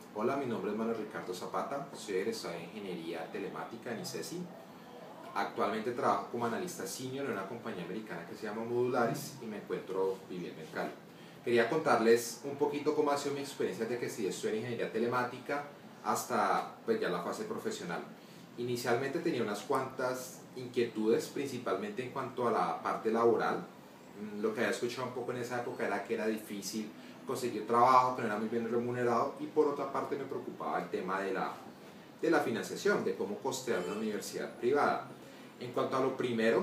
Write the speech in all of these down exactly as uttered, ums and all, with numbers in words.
Hola, mi nombre es Manuel Ricardo Zapata, soy egresado de Ingeniería Telemática en ICESI. Actualmente trabajo como analista senior en una compañía americana que se llama Modularis y me encuentro viviendo en Cali. Quería contarles un poquito cómo ha sido mi experiencia desde que sí estudié en Ingeniería Telemática hasta pues, ya la fase profesional. Inicialmente tenía unas cuantas inquietudes, principalmente en cuanto a la parte laboral. Lo que había escuchado un poco en esa época era que era difícil conseguir trabajo, que no era muy bien remunerado, y por otra parte me preocupaba el tema de la, de la financiación, de cómo costear una universidad privada. En cuanto a lo primero,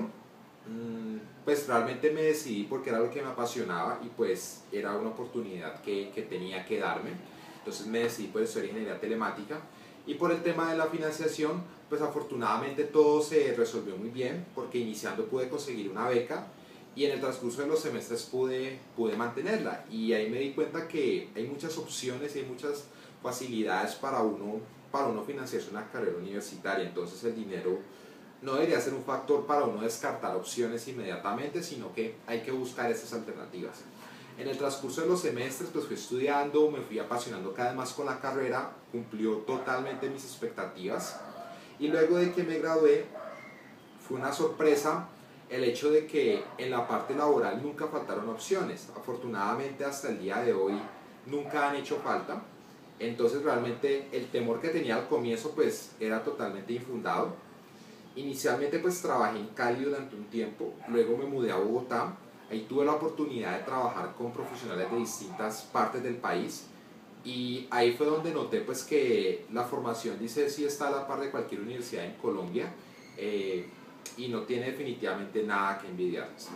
pues realmente me decidí porque era lo que me apasionaba y pues era una oportunidad que, que tenía que darme. Entonces me decidí por estudiar ingeniería telemática, y por el tema de la financiación, pues afortunadamente todo se resolvió muy bien porque iniciando pude conseguir una beca y en el transcurso de los semestres pude, pude mantenerla, y ahí me di cuenta que hay muchas opciones y hay muchas facilidades para uno, para uno financiarse una carrera universitaria. Entonces el dinero no debería ser un factor para uno descartar opciones inmediatamente, sino que hay que buscar estas alternativas. En el transcurso de los semestres pues fui estudiando, me fui apasionando cada vez más con la carrera, cumplió totalmente mis expectativas, y luego de que me gradué fue una sorpresa el hecho de que en la parte laboral nunca faltaron opciones. Afortunadamente hasta el día de hoy nunca han hecho falta. Entonces realmente el temor que tenía al comienzo pues era totalmente infundado. Inicialmente pues trabajé en Cali durante un tiempo, luego me mudé a Bogotá. Ahí tuve la oportunidad de trabajar con profesionales de distintas partes del país, y ahí fue donde noté pues que la formación, dice, sí está a la par de cualquier universidad en Colombia, eh, y no tiene definitivamente nada que envidiarles.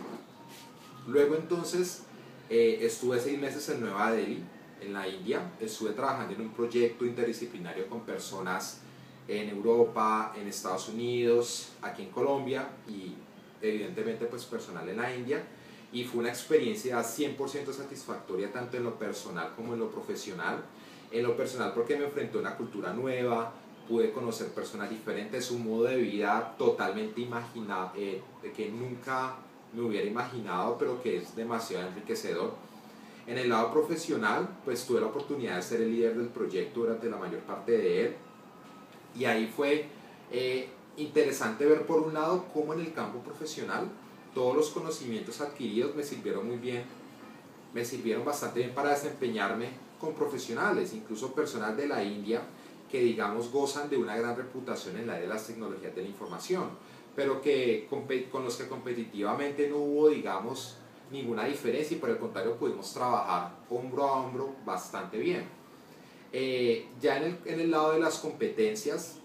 Luego entonces eh, estuve seis meses en Nueva Delhi, en la India. Estuve trabajando en un proyecto interdisciplinario con personas en Europa, en Estados Unidos, aquí en Colombia y evidentemente pues personal en la India, y fue una experiencia cien por ciento satisfactoria tanto en lo personal como en lo profesional. En lo personal porque me enfrenté a una cultura nueva, pude conocer personas diferentes, un modo de vida totalmente imaginado, eh, que nunca me hubiera imaginado, pero que es demasiado enriquecedor. En el lado profesional, pues tuve la oportunidad de ser el líder del proyecto durante la mayor parte de él, y ahí fue eh, interesante ver por un lado cómo en el campo profesional todos los conocimientos adquiridos me sirvieron muy bien, me sirvieron bastante bien para desempeñarme con profesionales, incluso personas de la India que digamos gozan de una gran reputación en la área de las tecnologías de la información, pero que con los que competitivamente no hubo digamos ninguna diferencia, y por el contrario pudimos trabajar hombro a hombro bastante bien. Eh, ya en el, en el lado de las competencias,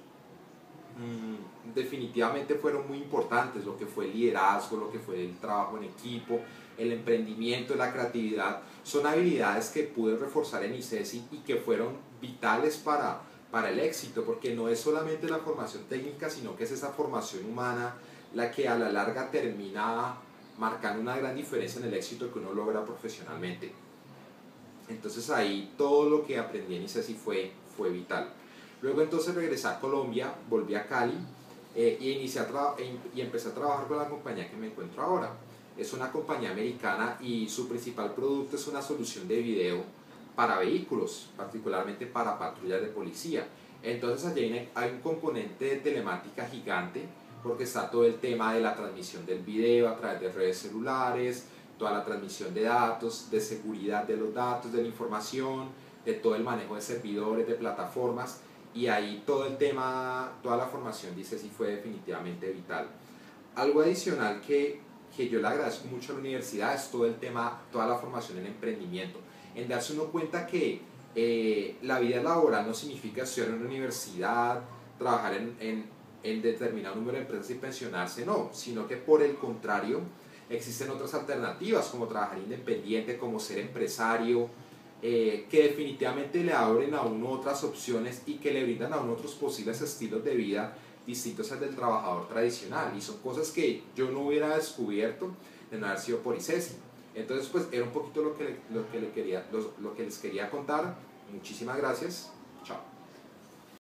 mmm, definitivamente fueron muy importantes lo que fue el liderazgo, lo que fue el trabajo en equipo, el emprendimiento, la creatividad. Son habilidades que pude reforzar en ICESI y que fueron vitales para, para el éxito, porque no es solamente la formación técnica, sino que es esa formación humana la que a la larga termina marcando una gran diferencia en el éxito que uno logra profesionalmente. Entonces ahí todo lo que aprendí en ICESI fue, fue vital. Luego entonces regresé a Colombia, volví a Cali, eh, y, inicié a y empecé a trabajar con la compañía que me encuentro ahora. Es una compañía americana y su principal producto es una solución de video para vehículos, particularmente para patrullas de policía. Entonces allí hay un componente de telemática gigante, porque está todo el tema de la transmisión del video a través de redes celulares, toda la transmisión de datos, de seguridad de los datos, de la información, de todo el manejo de servidores, de plataformas, y ahí todo el tema, toda la formación, dice, sí fue definitivamente vital. Algo adicional que, que yo le agradezco mucho a la universidad es todo el tema, toda la formación en emprendimiento, en darse uno cuenta que eh, la vida laboral no significa estudiar en una universidad, trabajar en, en, en determinado número de empresas y pensionarse, no, sino que por el contrario, existen otras alternativas como trabajar independiente, como ser empresario, eh, que definitivamente le abren a uno otras opciones y que le brindan a uno otros posibles estilos de vida distintos al del trabajador tradicional, y son cosas que yo no hubiera descubierto de no haber sido por ICESI. Entonces pues era un poquito lo que, lo que, le quería, lo, lo que les quería contar. Muchísimas gracias.